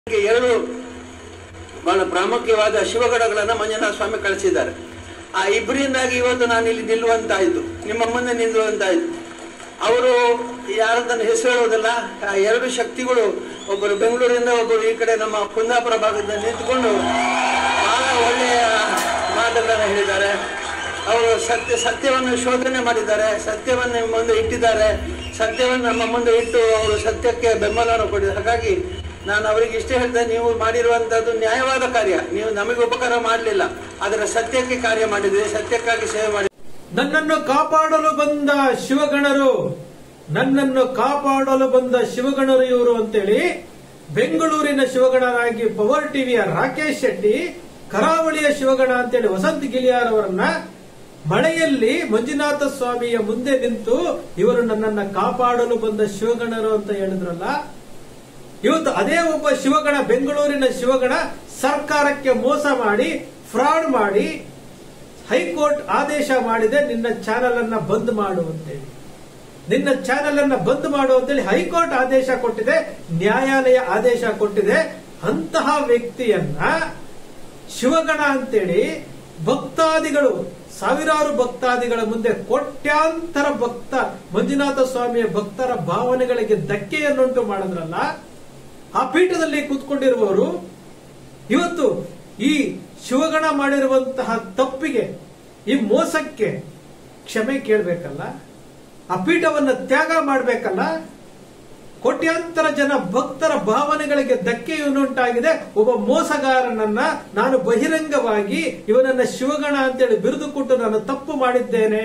ಎರಡು ಬಹಳ ಪ್ರಾಮುಖ್ಯವಾದ ಶಿವಗಣಗಳನ್ನ ಮಂಜುನಾಥ ಸ್ವಾಮಿ ಕಳಿಸಿದ್ದಾರೆ. ಆ ಇಬ್ಬರಿಂದಾಗಿ ಇವತ್ತು ನಾನು ಇಲ್ಲಿ ನಿಲ್ಲುವಂತಾಯ್ತು, ನಿಮ್ಮ ಮುಂದೆ ನಿಲ್ಲುವಂತಾಯ್ತು. ಅವರು ಯಾರದನ್ನು ಹೆಸರು ಹೇಳೋದಿಲ್ಲ. ಆ ಎರಡು ಶಕ್ತಿಗಳು, ಒಬ್ಬರು ಬೆಂಗಳೂರಿಂದ, ಒಬ್ಬರು ಈ ಕಡೆ ನಮ್ಮ ಕುಂದಾಪುರ ಭಾಗದಿಂದ ನಿಂತುಕೊಂಡು ಬಹಳ ಒಳ್ಳೆಯ ಮಾತುಗಳನ್ನು ಹೇಳಿದ್ದಾರೆ. ಅವರು ಸತ್ಯವನ್ನು ಶೋಧನೆ ಮಾಡಿದ್ದಾರೆ, ಸತ್ಯವನ್ನು ಮುಂದೆ ಇಟ್ಟಿದ್ದಾರೆ, ಸತ್ಯವನ್ನು ನಮ್ಮ ಮುಂದೆ ಇಟ್ಟು ಅವರು ಸತ್ಯಕ್ಕೆ ಬೆಂಬಲವನ್ನು ಕೊಟ್ಟಿದ್ದಾರೆ. ಹಾಗಾಗಿ ನಾನು ಅವರಿಗೆ ಇಷ್ಟೇ ಹೇಳ್ತೇನೆ, ನೀವು ಮಾಡಿರುವಂತದ್ದು ನ್ಯಾಯವಾದ ಕಾರ್ಯ. ನೀವು ನಮಗೆ ಉಪಕಾರ ಮಾಡಲಿಲ್ಲ, ಅದರ ಸತ್ಯಕ್ಕೆ ಕಾರ್ಯ ಮಾಡಿದ್ರೆ, ಸತ್ಯಕ್ಕಾಗಿ ಸೇವೆ ಮಾಡಿ. ನನ್ನನ್ನು ಕಾಪಾಡಲು ಬಂದ ಶಿವಗಣರು, ನನ್ನನ್ನು ಕಾಪಾಡಲು ಬಂದ ಶಿವಗಣರು ಇವರು ಅಂತೇಳಿ ಬೆಂಗಳೂರಿನ ಶಿವಗಣರಾಗಿ ಪವರ್ ಟಿವಿಯ ರಾಕೇಶ್ ಶೆಟ್ಟಿ, ಕರಾವಳಿಯ ಶಿವಗಣ ಅಂತೇಳಿ ವಸಂತ್ ಗಿಲಿಯಾರ್ ಅವರನ್ನ ಮಳೆಯಲ್ಲಿ ಮಂಜುನಾಥ ಸ್ವಾಮಿಯ ಮುಂದೆ ನಿಂತು ಇವರು ನನ್ನನ್ನ ಕಾಪಾಡಲು ಬಂದ ಶಿವಗಣರು ಅಂತ ಹೇಳಿದ್ರಲ್ಲ. ಇವತ್ತು ಅದೇ ಒಬ್ಬ ಶಿವಗಣ, ಬೆಂಗಳೂರಿನ ಶಿವಗಣ, ಸರ್ಕಾರಕ್ಕೆ ಮೋಸ ಮಾಡಿ, ಫ್ರಾಡ್ ಮಾಡಿ ಹೈಕೋರ್ಟ್ ಆದೇಶ ಮಾಡಿದೆ, ನಿನ್ನ ಚಾನೆಲ್ ಅನ್ನ ಬಂದ್ ಮಾಡುವಂತೇಳಿ. ನಿನ್ನ ಚಾನೆಲ್ ಅನ್ನ ಬಂದ್ ಮಾಡುವಂತೇಳಿ ಹೈಕೋರ್ಟ್ ಆದೇಶ ಕೊಟ್ಟಿದೆ, ನ್ಯಾಯಾಲಯ ಆದೇಶ ಕೊಟ್ಟಿದೆ. ಅಂತಹ ವ್ಯಕ್ತಿಯನ್ನ ಶಿವಗಣ ಅಂತೇಳಿ ಭಕ್ತಾದಿಗಳು, ಸಾವಿರಾರು ಭಕ್ತಾದಿಗಳ ಮುಂದೆ, ಕೋಟ್ಯಾಂತರ ಭಕ್ತ ಮಂಜುನಾಥ ಸ್ವಾಮಿಯ ಭಕ್ತರ ಭಾವನೆಗಳಿಗೆ ಧಕ್ಕೆಯನ್ನುಂಟು ಮಾಡಿದ್ರಲ್ಲ. ಆ ಪೀಠದಲ್ಲಿ ಕೂತ್ಕೊಂಡಿರುವವರು ಇವತ್ತು ಈ ಶಿವಗಣ ಮಾಡಿರುವಂತಹ ತಪ್ಪಿಗೆ, ಈ ಮೋಸಕ್ಕೆ ಕ್ಷಮೆ ಕೇಳಬೇಕಲ್ಲ, ಆ ಪೀಠವನ್ನು ತ್ಯಾಗ ಮಾಡಬೇಕಲ್ಲ. ಕೋಟ್ಯಾಂತರ ಜನ ಭಕ್ತರ ಭಾವನೆಗಳಿಗೆ ಧಕ್ಕೆಯುಂಟಾಗಿದೆ. ಒಬ್ಬ ಮೋಸಗಾರನನ್ನ ನಾನು ಬಹಿರಂಗವಾಗಿ ಇವನನ್ನ ಶಿವಗಣ ಅಂತೇಳಿ ಬಿರುದು ಕೊಟ್ಟು ನಾನು ತಪ್ಪು ಮಾಡಿದ್ದೇನೆ.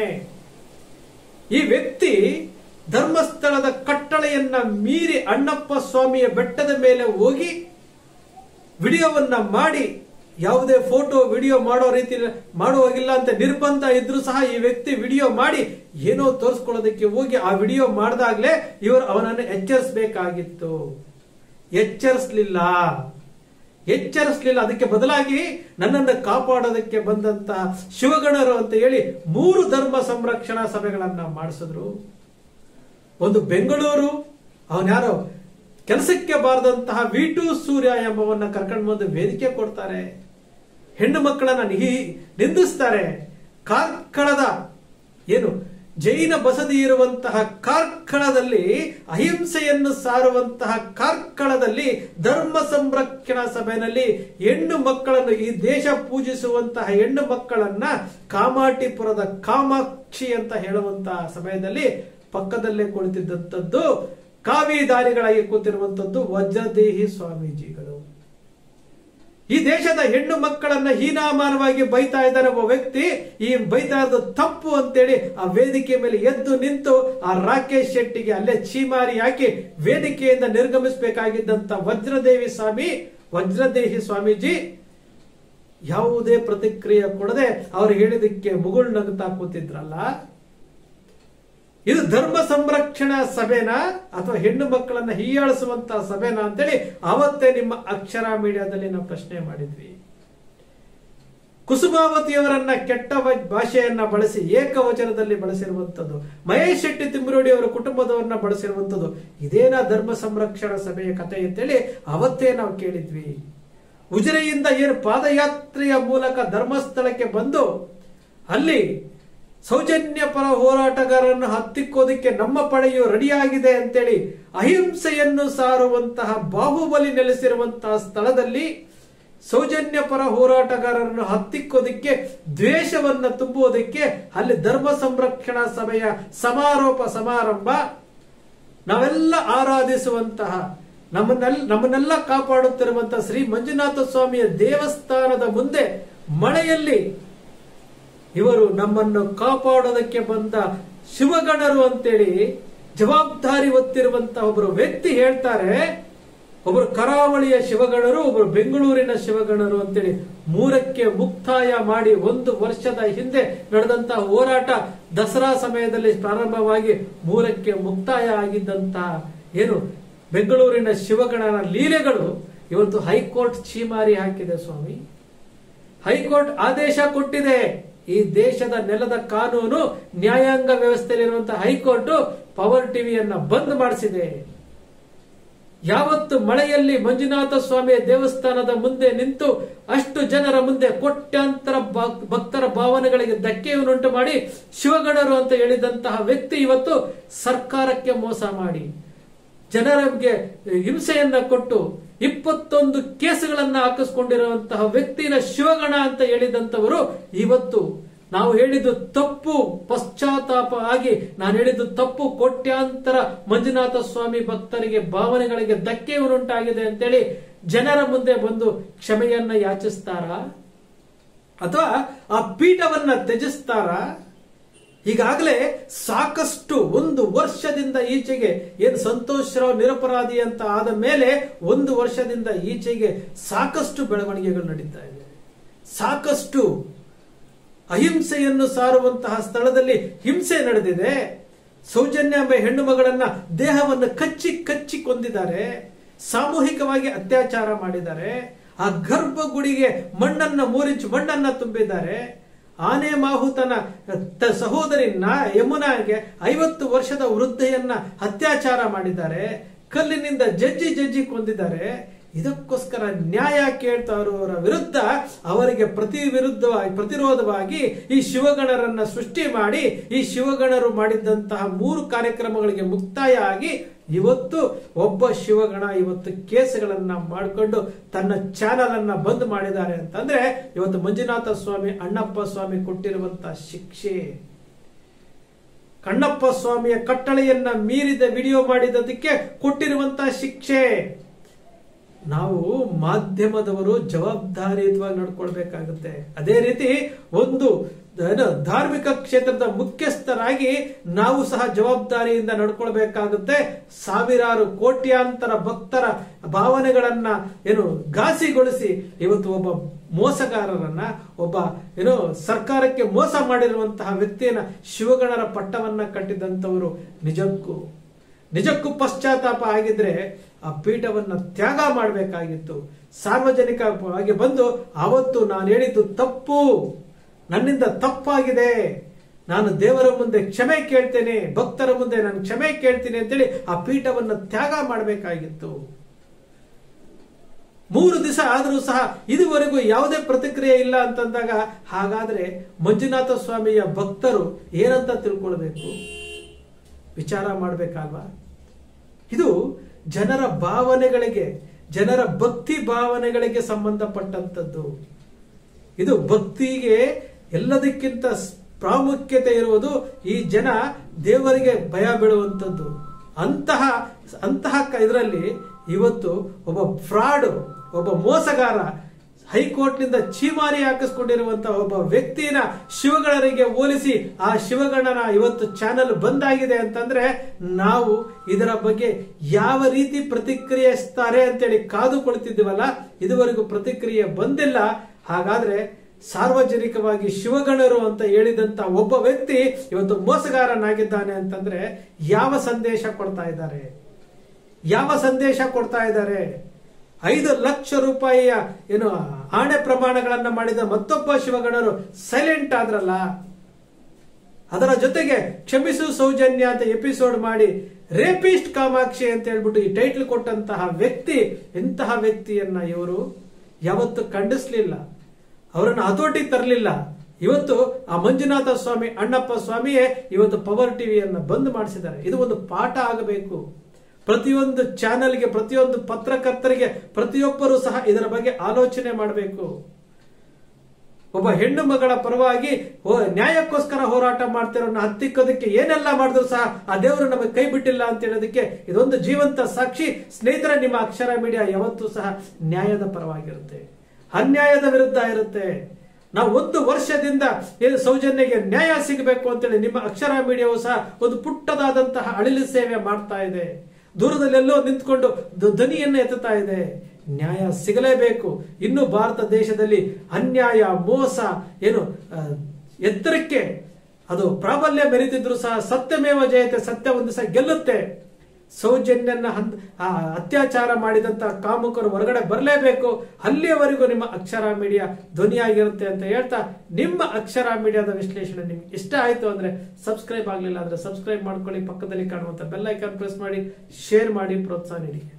ಈ ವ್ಯಕ್ತಿ ಧರ್ಮಸ್ಥಳದ ಕಟ್ಟಳೆಯನ್ನ ಮೀರಿ ಅಣ್ಣಪ್ಪ ಸ್ವಾಮಿಯ ಬೆಟ್ಟದ ಮೇಲೆ ಹೋಗಿ ವಿಡಿಯೋವನ್ನ ಮಾಡಿ, ಯಾವುದೇ ಫೋಟೋ ವಿಡಿಯೋ ಮಾಡೋ ರೀತಿ ಮಾಡುವಾಗಿಲ್ಲ ಅಂತ ನಿರ್ಬಂಧ ಇದ್ರೂ ಸಹ ಈ ವ್ಯಕ್ತಿ ವಿಡಿಯೋ ಮಾಡಿ ಏನೋ ತೋರಿಸ್ಕೊಳ್ಳೋದಕ್ಕೆ ಹೋಗಿ ಆ ವಿಡಿಯೋ ಮಾಡಿದಾಗ್ಲೇ ಇವರು ಅವನನ್ನು ಎಚ್ಚರಿಸಬೇಕಾಗಿತ್ತು. ಎಚ್ಚರಿಸಲಿಲ್ಲ. ಅದಕ್ಕೆ ಬದಲಾಗಿ ನನ್ನನ್ನು ಕಾಪಾಡೋದಕ್ಕೆ ಬಂದಂತಹ ಶಿವಗಣರು ಅಂತ ಹೇಳಿ 3 ಧರ್ಮ ಸಂರಕ್ಷಣಾ ಸಭೆಗಳನ್ನ ಮಾಡಿಸಿದ್ರು. ಒಂದು ಬೆಂಗಳೂರು, ಅವನ್ಯಾರೋ ಕೆಲಸಕ್ಕೆ ಬಾರದಂತಹ V2 ಸೂರ್ಯ ಎಂಬವನ್ನ ಕರ್ಕೊಂಡು ಬಂದು ವೇದಿಕೆ ಕೊಡ್ತಾರೆ, ಹೆಣ್ಣು ಮಕ್ಕಳನ್ನ ನಿಂದಿಸ್ತಾರೆ. ಕಾರ್ಕಳದ ಏನು ಜೈನ ಬಸದಿ ಇರುವಂತಹ ಕಾರ್ಕಳದಲ್ಲಿ, ಅಹಿಂಸೆಯನ್ನು ಸಾರುವಂತಹ ಕಾರ್ಕಳದಲ್ಲಿ ಧರ್ಮ ಸಂರಕ್ಷಣಾ ಸಭೆಯಲ್ಲಿ ಹೆಣ್ಣು ಮಕ್ಕಳನ್ನು, ಈ ದೇಶ ಪೂಜಿಸುವಂತಹ ಹೆಣ್ಣು ಮಕ್ಕಳನ್ನ ಕಾಮಾಟಿಪುರದ ಕಾಮಾಕ್ಷಿ ಅಂತ ಹೇಳುವಂತಹ ಸಮಯದಲ್ಲಿ ಪಕ್ಕದಲ್ಲೇ ಕುಳಿತಿದ್ದಂಥದ್ದು, ಕಾವಿದಾರಿಗಳಾಗಿ ಕೂತಿರುವಂತದ್ದು ವಜ್ರದೇಹಿ ಸ್ವಾಮೀಜಿಗಳು. ಈ ದೇಶದ ಹೆಣ್ಣು ಮಕ್ಕಳನ್ನ ಹೀನಾಮಾನವಾಗಿ ಬೈತಾ ಇದ್ದಾನೆ ಒಬ್ಬ ವ್ಯಕ್ತಿ. ಈ ಬೈತಾ ಇರೋದು ತಪ್ಪು ಅಂತೇಳಿ ಆ ವೇದಿಕೆ ಮೇಲೆ ಎದ್ದು ನಿಂತು ಆ ರಾಕೇಶ್ ಶೆಟ್ಟಿಗೆ ಅಲ್ಲೇ ಚೀಮಾರಿ ಹಾಕಿ ವೇದಿಕೆಯಿಂದ ನಿರ್ಗಮಿಸಬೇಕಾಗಿದ್ದಂತ ವಜ್ರದೇಹಿ ಸ್ವಾಮೀಜಿ ಯಾವುದೇ ಪ್ರತಿಕ್ರಿಯೆ ಕೊಡದೆ ಅವರು ಹೇಳಿದಕ್ಕೆ ಮುಗುಳ್ ನಗುತ್ತಾ ಕೂತಿದ್ರಲ್ಲ. ಇದು ಧರ್ಮ ಸಂರಕ್ಷಣಾ ಸಭೆನಾ ಅಥವಾ ಹೆಣ್ಣು ಮಕ್ಕಳನ್ನ ಹೀಯಾಳಿಸುವಂತಹ ಸಭೆನಾ ಅಂತೇಳಿ ಅವತ್ತೇ ನಿಮ್ಮ ಅಕ್ಷರ ಮೀಡಿಯಾದಲ್ಲಿ ನಾವು ಪ್ರಶ್ನೆ ಮಾಡಿದ್ವಿ. ಕುಸುಮಾವತಿಯವರನ್ನ ಕೆಟ್ಟ ಭಾಷೆಯನ್ನ ಬಳಸಿ ಏಕವಚನದಲ್ಲಿ ಬಳಸಿರುವಂತದ್ದು, ಮಹೇಶ್ ಶೆಟ್ಟಿ ತಿಮ್ಮರೋಡಿ ಅವರ ಕುಟುಂಬದವರನ್ನ ಬಳಸಿರುವಂತದ್ದು, ಇದೇನಾ ಧರ್ಮ ಸಂರಕ್ಷಣಾ ಸಭೆಯ ಕಥೆ ಅಂತೇಳಿ ಅವತ್ತೇ ನಾವು ಕೇಳಿದ್ವಿ. ಉಜಿರೆಯಿಂದ ಏನು ಪಾದಯಾತ್ರೆಯ ಮೂಲಕ ಧರ್ಮಸ್ಥಳಕ್ಕೆ ಬಂದು ಅಲ್ಲಿ ಸೌಜನ್ಯ ಪರ ಹೋರಾಟಗಾರರನ್ನು ಹತ್ತಿಕ್ಕೋದಕ್ಕೆ ನಮ್ಮ ಪಡೆಯು ರೆಡಿಯಾಗಿದೆ ಅಂತೇಳಿ ಅಹಿಂಸೆಯನ್ನು ಸಾರುವಂತಹ ಬಾಹುಬಲಿ ನೆಲೆಸಿರುವಂತಹ ಸ್ಥಳದಲ್ಲಿ ಸೌಜನ್ಯ ಪರ ಹೋರಾಟಗಾರರನ್ನು ಹತ್ತಿಕ್ಕೋದಕ್ಕೆ, ದ್ವೇಷವನ್ನು ತುಂಬುವುದಕ್ಕೆ ಅಲ್ಲಿ ಧರ್ಮ ಸಂರಕ್ಷಣಾ ಸಭೆಯ ಸಮಾರೋಪ ಸಮಾರಂಭ, ನಾವೆಲ್ಲ ಆರಾಧಿಸುವಂತಹ, ನಮ್ಮನ್ನೆಲ್ಲ ಕಾಪಾಡುತ್ತಿರುವಂತಹ ಶ್ರೀ ಮಂಜುನಾಥ ಸ್ವಾಮಿಯ ದೇವಸ್ಥಾನದ ಮುಂದೆ ಮಳೆಯಲ್ಲಿ ಇವರು ನಮ್ಮನ್ನು ಕಾಪಾಡೋದಕ್ಕೆ ಬಂದ ಶಿವಗಣರು ಅಂತೇಳಿ ಜವಾಬ್ದಾರಿ ಹೊತ್ತಿರುವಂತಹ ಒಬ್ಬರು ವ್ಯಕ್ತಿ ಹೇಳ್ತಾರೆ, ಒಬ್ಬರು ಕರಾವಳಿಯ ಶಿವಗಣರು, ಒಬ್ಬರು ಬೆಂಗಳೂರಿನ ಶಿವಗಣರು ಅಂತೇಳಿ 3ಕ್ಕೆ ಮುಕ್ತಾಯ ಮಾಡಿ 1 ವರ್ಷದ ಹಿಂದೆ ನಡೆದಂತಹ ಹೋರಾಟ ದಸರಾ ಸಮಯದಲ್ಲಿ ಪ್ರಾರಂಭವಾಗಿ 3ಕ್ಕೆ ಮುಕ್ತಾಯ ಆಗಿದ್ದಂತಹ ಏನು ಬೆಂಗಳೂರಿನ ಶಿವಗಣನ ಲೀಲೆಗಳು ಇವತ್ತು ಹೈಕೋರ್ಟ್ ಚೀಮಾರಿ ಹಾಕಿದೆ. ಸ್ವಾಮಿ, ಹೈಕೋರ್ಟ್ ಆದೇಶ ಕೊಟ್ಟಿದೆ. ಈ ದೇಶದ ನೆಲದ ಕಾನೂನು, ನ್ಯಾಯಾಂಗ ವ್ಯವಸ್ಥೆಯಲ್ಲಿರುವಂತಹ ಹೈಕೋರ್ಟ್ ಪವರ್ ಟಿವಿಯನ್ನ ಬಂದ್ ಮಾಡಿಸಿದೆ. ಯಾವತ್ತು ಮಳೆಯಲ್ಲಿ ಮಂಜುನಾಥ ಸ್ವಾಮಿಯ ದೇವಸ್ಥಾನದ ಮುಂದೆ ನಿಂತು ಅಷ್ಟು ಜನರ ಮುಂದೆ ಕೋಟ್ಯಾಂತರ ಭಕ್ತರ ಭಾವನೆಗಳಿಗೆ ಧಕ್ಕೆಯನ್ನುಂಟು ಮಾಡಿ ಶಿವಗಣರು ಅಂತ ಹೇಳಿದಂತಹ ವ್ಯಕ್ತಿ ಇವತ್ತು ಸರ್ಕಾರಕ್ಕೆ ಮೋಸ ಮಾಡಿ ಜನರಿಗೆ ಹಿಂಸೆಯನ್ನ ಕೊಟ್ಟು 21 ಕೇಸುಗಳನ್ನ ಹಾಕಿಸ್ಕೊಂಡಿರುವಂತಹ ವ್ಯಕ್ತಿನ ಶಿವಗಣ ಅಂತ ಹೇಳಿದಂತವರು ಇವತ್ತು ನಾವು ಹೇಳಿದ್ದು ತಪ್ಪು, ಪಶ್ಚಾತ್ತಾಪ ಆಗಿ ನಾನು ಹೇಳಿದ್ದು ತಪ್ಪು, ಕೋಟ್ಯಾಂತರ ಮಂಜುನಾಥ ಸ್ವಾಮಿ ಭಕ್ತರಿಗೆ ಭಾವನೆಗಳಿಗೆ ಧಕ್ಕೆ ಉಂಟಾಗಿದೆ ಅಂತೇಳಿ ಜನರ ಮುಂದೆ ಬಂದು ಕ್ಷಮೆಯನ್ನ ಯಾಚಿಸ್ತಾರಾ ಅಥವಾ ಆ ಪೀಠವನ್ನ ತ್ಯಜಿಸ್ತಾರಾ? ಈಗಾಗಲೇ ಸಾಕಷ್ಟು 1 ವರ್ಷದಿಂದ ಈಚೆಗೆ ಏನು ಸಂತೋಷ್ ರಾವ್ ನಿರಪರಾಧಿ ಅಂತ ಆದ ಮೇಲೆ 1 ವರ್ಷದಿಂದ ಈಚೆಗೆ ಸಾಕಷ್ಟು ಬೆಳವಣಿಗೆಗಳು ನಡೀತಾ ಇದೆ. ಸಾಕಷ್ಟು ಅಹಿಂಸೆಯನ್ನು ಸಾರುವಂತಹ ಸ್ಥಳದಲ್ಲಿ ಹಿಂಸೆ ನಡೆದಿದೆ. ಸೌಜನ್ಯ ಎಂಬ ಹೆಣ್ಣು ಮಗಳನ್ನ ದೇಹವನ್ನು ಕಚ್ಚಿ ಕೊಂದಿದ್ದಾರೆ. ಸಾಮೂಹಿಕವಾಗಿ ಅತ್ಯಾಚಾರ ಮಾಡಿದ್ದಾರೆ. ಆ ಗರ್ಭಗುಡಿಗೆ 3 ಇಂಚು ಮಣ್ಣನ್ನ ತುಂಬಿದ್ದಾರೆ. ಆನೆ ಮಾಹುತನ ಸಹೋದರಿ ಯಮುನಾಗೆ 50 ವರ್ಷದ ವೃದ್ಧೆಯನ್ನ ಅತ್ಯಾಚಾರ ಮಾಡಿದ್ದಾರೆ. ಕಲ್ಲಿನಿಂದ ಜಜ್ಜಿ ಕೊಂದಿದ್ದಾರೆ. ಇದಕ್ಕೋಸ್ಕರ ನ್ಯಾಯ ಕೇಳ್ತಾ ಇರುವವರ ವಿರುದ್ಧ ಅವರಿಗೆ ಪ್ರತಿರೋಧವಾಗಿ ಈ ಶಿವಗಣರನ್ನ ಸೃಷ್ಟಿ ಮಾಡಿ ಈ ಶಿವಗಣರು ಮಾಡಿದಂತಹ 3 ಕಾರ್ಯಕ್ರಮಗಳಿಗೆ ಮುಕ್ತಾಯ ಆಗಿ ಇವತ್ತು ಒಬ್ಬ ಶಿವಗಣ ಇವತ್ತು ಕೇಸುಗಳನ್ನ ಮಾಡಿಕೊಂಡು ತನ್ನ ಚಾನಲ್ ಅನ್ನ ಬಂದ್ ಮಾಡಿದ್ದಾರೆ ಅಂತಂದ್ರೆ ಇವತ್ತು ಮಂಜುನಾಥ ಸ್ವಾಮಿ ಅಣ್ಣಪ್ಪ ಸ್ವಾಮಿ ಕೊಟ್ಟಿರುವಂತಹ ಶಿಕ್ಷೆ, ಕಣ್ಣಪ್ಪ ಸ್ವಾಮಿಯ ಕಟ್ಟಳೆಯನ್ನ ಮೀರಿದ ವಿಡಿಯೋ ಮಾಡಿದ್ದಕ್ಕೆ ಕೊಟ್ಟಿರುವಂತಹ ಶಿಕ್ಷೆ. ನಾವು ಮಾಧ್ಯಮದವರು ಜವಾಬ್ದಾರಿಯುತವಾಗಿ ನಡ್ಕೊಳ್ಬೇಕಾಗುತ್ತೆ. ಅದೇ ರೀತಿ ಒಂದು ಧಾರ್ಮಿಕ ಕ್ಷೇತ್ರದ ಮುಖ್ಯಸ್ಥರಾಗಿ ನಾವು ಸಹ ಜವಾಬ್ದಾರಿಯಿಂದ ನಡ್ಕೊಳ್ಬೇಕಾಗುತ್ತೆ. ಸಾವಿರಾರು ಕೋಟ್ಯಾಂತರ ಭಕ್ತರ ಭಾವನೆಗಳನ್ನ ಘಾಸಿಗೊಳಿಸಿ ಇವತ್ತು ಒಬ್ಬ ಮೋಸಗಾರರನ್ನ ಒಬ್ಬ ಸರ್ಕಾರಕ್ಕೆ ಮೋಸ ಮಾಡಿರುವಂತಹ ವ್ಯಕ್ತಿಯನ್ನ ಶಿವಗಣರ ಪಟ್ಟವನ್ನ ಕಟ್ಟಿದಂತವರು ನಿಜಕ್ಕೂ ಪಶ್ಚಾತ್ತಾಪ ಆಗಿದ್ರೆ ಆ ಪೀಠವನ್ನ ತ್ಯಾಗ ಮಾಡಬೇಕಾಗಿತ್ತು. ಸಾರ್ವಜನಿಕವಾಗಿ ಬಂದು ಅವತ್ತು ನಾನು ಹೇಳಿದ್ದು ತಪ್ಪು, ನನ್ನಿಂದ ತಪ್ಪಾಗಿದೆ, ನಾನು ದೇವರ ಮುಂದೆ ಕ್ಷಮೆ ಕೇಳ್ತೇನೆ, ಭಕ್ತರ ಮುಂದೆ ನಾನು ಕ್ಷಮೆ ಕೇಳ್ತೀನಿ ಅಂತೇಳಿ ಆ ಪೀಠವನ್ನ ತ್ಯಾಗ ಮಾಡಬೇಕಾಗಿತ್ತು. 3 ದಿವಸ ಆದರೂ ಸಹ ಇದುವರೆಗೂ ಯಾವುದೇ ಪ್ರತಿಕ್ರಿಯೆ ಇಲ್ಲ ಅಂತಂದಾಗ ಹಾಗಾದ್ರೆ ಮಂಜುನಾಥ ಸ್ವಾಮಿಯ ಭಕ್ತರು ಏನಂತ ತಿಳ್ಕೊಳ್ಬೇಕು, ವಿಚಾರ ಮಾಡಬೇಕಲ್ವಾ? ಇದು ಜನರ ಭಾವನೆಗಳಿಗೆ, ಜನರ ಭಕ್ತಿ ಭಾವನೆಗಳಿಗೆ ಸಂಬಂಧಪಟ್ಟಂತದ್ದು. ಇದು ಭಕ್ತಿಗೆ ಎಲ್ಲದಕ್ಕಿಂತ ಪ್ರಾಮುಖ್ಯತೆ ಇರುವುದು ಈ ಜನ ದೇವರಿಗೆ ಭಯ ಬೀಳುವಂಥದ್ದು. ಅಂತಹ ಇದರಲ್ಲಿ ಇವತ್ತು ಒಬ್ಬ ಫ್ರಾಡ್, ಒಬ್ಬ ಮೋಸಗಾರ ಹೈಕೋರ್ಟ್ನಿಂದ ಚೀಮಾರಿ ಹಾಕಿಸ್ಕೊಂಡಿರುವಂತಹ ಒಬ್ಬ ವ್ಯಕ್ತಿನ ಶಿವಗಣರಿಗೆ ಹೋಲಿಸಿ ಆ ಶಿವಗಣನ ಇವತ್ತು ಚಾನೆಲ್ ಬಂದಾಗಿದೆ ಅಂತಂದ್ರೆ ನಾವು ಇದರ ಬಗ್ಗೆ ಯಾವ ರೀತಿ ಪ್ರತಿಕ್ರಿಯಿಸ್ತಾರೆ ಅಂತೇಳಿ ಕಾದು ಕುಳಿತಿದ್ದೀವಲ್ಲ, ಇದುವರೆಗೂ ಪ್ರತಿಕ್ರಿಯೆ ಬಂದಿಲ್ಲ. ಹಾಗಾದ್ರೆ ಸಾರ್ವಜನಿಕವಾಗಿ ಶಿವಗಣರು ಅಂತ ಹೇಳಿದಂತ ಒಬ್ಬ ವ್ಯಕ್ತಿ ಇವತ್ತು ಮೋಸಗಾರನಾಗಿದ್ದಾನೆ ಅಂತಂದ್ರೆ ಯಾವ ಸಂದೇಶ ಕೊಡ್ತಾ ಇದ್ದಾರೆ? 5 ಲಕ್ಷ ರೂಪಾಯಿಯ ಆಣೆ ಪ್ರಮಾಣಗಳನ್ನ ಮಾಡಿದ ಮತ್ತೊಬ್ಬ ಶಿವಗಣರು ಸೈಲೆಂಟ್ ಆದ್ರಲ್ಲ. ಅದರ ಜೊತೆಗೆ ಕ್ಷಮಿಸು ಸೌಜನ್ಯ ಅಂತ ಎಪಿಸೋಡ್ ಮಾಡಿ ರೇಪಿಸ್ಟ್ ಕಾಮಾಕ್ಷಿ ಅಂತ ಹೇಳ್ಬಿಟ್ಟು ಈ ಟೈಟಲ್ ಕೊಟ್ಟಂತಹ ವ್ಯಕ್ತಿ, ಇಂತಹ ವ್ಯಕ್ತಿಯನ್ನ ಇವರು ಯಾವತ್ತು ಖಂಡಿಸ್ಲಿಲ್ಲ, ಅವರನ್ನು ಹತೋಟಿಗೆ ತರಲಿಲ್ಲ. ಇವತ್ತು ಆ ಮಂಜುನಾಥ ಸ್ವಾಮಿ ಅಣ್ಣಪ್ಪ ಸ್ವಾಮಿಯೇ ಇವತ್ತು ಪವರ್ ಟಿವಿಯನ್ನ ಬಂದ್ ಮಾಡಿಸಿದ್ದಾರೆ. ಇದು ಒಂದು ಪಾಠ ಆಗಬೇಕು. ಪ್ರತಿಯೊಂದು ಚಾನೆಲ್ಗೆ, ಪ್ರತಿಯೊಂದು ಪತ್ರಕರ್ತರಿಗೆ, ಪ್ರತಿಯೊಬ್ಬರೂ ಸಹ ಇದರ ಬಗ್ಗೆ ಆಲೋಚನೆ ಮಾಡಬೇಕು. ಒಬ್ಬ ಹೆಣ್ಣು ಮಗಳ ಪರವಾಗಿ ನ್ಯಾಯಕ್ಕೋಸ್ಕರ ಹೋರಾಟ ಮಾಡ್ತಿರೋನ್ನ ಹತ್ತಿಕ್ಕೋದಕ್ಕೆ ಏನೆಲ್ಲ ಮಾಡಿದ್ರು ಸಹ ಆ ದೇವರು ನಮಗೆ ಕೈ ಬಿಟ್ಟಿಲ್ಲ ಅಂತ ಹೇಳೋದಕ್ಕೆ ಇದೊಂದು ಜೀವಂತ ಸಾಕ್ಷಿ. ಸ್ನೇಹಿತರೆ, ನಿಮ್ಮ ಅಕ್ಷರ ಮೀಡಿಯಾ ಯಾವತ್ತೂ ಸಹ ನ್ಯಾಯದ ಪರವಾಗಿರುತ್ತೆ, ಅನ್ಯಾಯದ ವಿರುದ್ಧ ಇರುತ್ತೆ. ನಾವು 1 ವರ್ಷದಿಂದ ಸೌಜನ್ಯಗೆ ನ್ಯಾಯ ಸಿಗಬೇಕು ಅಂತೇಳಿ ನಿಮ್ಮ ಅಕ್ಷರ ಮೀಡಿಯಾವು ಸಹ ಒಂದು ಪುಟ್ಟದಾದಂತಹ ಅಳಿಲು ಸೇವೆ ಮಾಡ್ತಾ ಇದೆ. ದೂರದಲ್ಲೆಲ್ಲೋ ನಿಂತ್ಕೊಂಡು ಧ್ವನಿಯನ್ನು ಎತ್ತುತ್ತಾ ಇದೆ. ನ್ಯಾಯ ಸಿಗಲೇಬೇಕು. ಇನ್ನು ಭಾರತ ದೇಶದಲ್ಲಿ ಅನ್ಯಾಯ, ಮೋಸ ಎತ್ತರಕ್ಕೆ ಅದು ಪ್ರಾಬಲ್ಯ ಮೆರೆದಿದ್ರು ಸಹ ಸತ್ಯಮೇವ ಜಯತೆ, ಸತ್ಯ ಒಂದು ಸಹ ಗೆಲ್ಲುತ್ತೆ. ಸೌಜನ್ಯನ ಅತ್ಯಾಚಾರ ಮಾಡಿದಂತ ಕಾಮುಕರು ಹೊರಗಡೆ ಬರಲೇಬೇಕು. ಅಲ್ಲಿಯವರೆಗೂ ನಿಮ್ಮ ಅಕ್ಷರ ಮೀಡಿಯಾ ಧ್ವನಿಯಾಗಿರುತ್ತೆ ಅಂತ ಹೇಳ್ತಾ, ನಿಮ್ಮ ಅಕ್ಷರ ಮೀಡಿಯಾದ ವಿಶ್ಲೇಷಣೆ ನಿಮ್ಗೆ ಇಷ್ಟ ಆಯ್ತು ಅಂದ್ರೆ ಸಬ್ಸ್ಕ್ರೈಬ್ ಆಗ್ಲಿಲ್ಲ ಅಂದ್ರೆ ಸಬ್ಸ್ಕ್ರೈಬ್ ಮಾಡ್ಕೊಳ್ಳಿ. ಪಕ್ಕದಲ್ಲಿ ಕಾಣುವಂತ ಬೆಲ್ ಐಕಾನ್ ಪ್ರೆಸ್ ಮಾಡಿ, ಶೇರ್ ಮಾಡಿ, ಪ್ರೋತ್ಸಾಹ ನೀಡಿ.